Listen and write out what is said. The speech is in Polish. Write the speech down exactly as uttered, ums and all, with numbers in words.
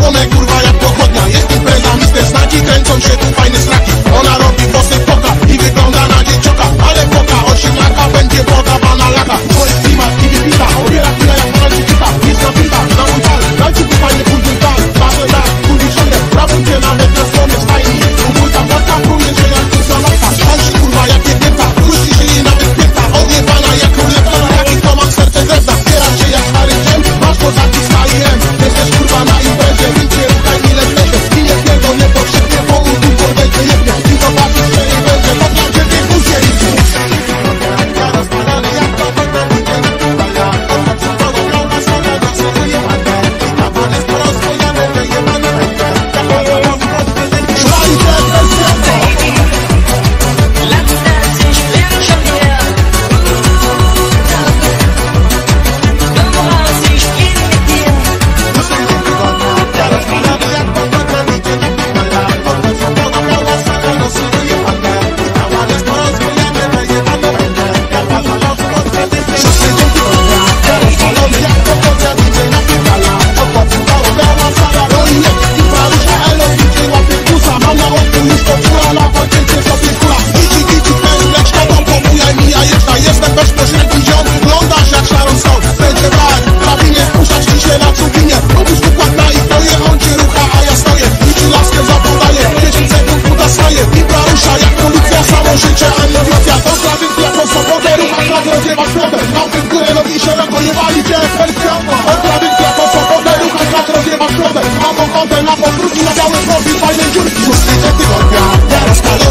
rozpalone, kurwa jak pochodnia. Jest impreza, mister znaki, kręcą się tu fajne straki. Ona robi włosy poka i wygląda na dziecioka. Ale poka, osiemnaka, będzie podawana laka. To jest klimat i wybita, obiera chwilę jak walczy kita. Jest napita, na mój pal, dajcie tu fajny pójdzie tam. Baszę raz, kurwi szanę, prawujcie nawet na stronie stajni. Ugólka, płatka, próbuje się jak kurwa lata. Walczy kurwa jak jebnięta, puści się jej nawet pięta. Odjebana jak królewna, jaki to mam serce drewna. Zbieram się jak stary dżem, masz kozaki z K I M. Jesteś kurwa na imprezie, nic nie ruchaj, ile wlezie. I nie pierdol, nie potrzebnie, bo u tu podejdzie jednie. I zobaczysz, że jej będzie, bo dla ciebie kursie idzie. Ja rozpalany jak to woda, idzie na kurwa. Ona przy tobą pełna słowa, do sobie jebane. I ta pan jest porozwojony, wyjebany będzie. Ja chodzę wam w rozpylenie. Szlajcie, bez wiatro. Lass das, ich bin schon hier. Komm raus, ich geh mit dir. Ja rozpalany jak to woda, idzie na kurwa. Ona przy tobą pełna słowa, do sobie jebane. I ta pan jest porozwojony, wyjebany będzie. Ja chodzę wam w rozpylenie. Szósty dzień tygodnia. Ja rozpalony jak to woda, idzie na kurwa. Ona przy tobą pełna słowa, no i nie. I prawie elo, idzie łapie kusa. Mam na oku już to czula, na pocięcie sobie kula. Idzi, idzi, ten lecz to pomujaj mi, a jeszcze jestem bezpośredni ziom. Wyglądasz jak Sharon Stone. Będzie brak, drabinie spuszczać ci się na cubinie. Robisz układ na ich troje, on cię rucha, a ja stoję. I ci laskę zapodaję, dziesięć sekund buda staje. I prarusza jak policja, samo życie, ambicja. To tradycja, po sobotę, rucha krat, rozjebać flotę. Małpy w górę, nogi szeroko, jebali cię, perfekcja. To tradycja, po sobotę, rucha krat, rozjebać flotę. Mam ochotę na powróci, na biały profil, fajnej dziurki. Szósty dzień tygodnia, ja rozpalony